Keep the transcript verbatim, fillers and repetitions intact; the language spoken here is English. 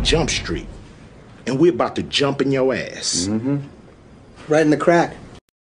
Jump Street, and we're about to jump in your ass. Mm-hmm. Right in the crack.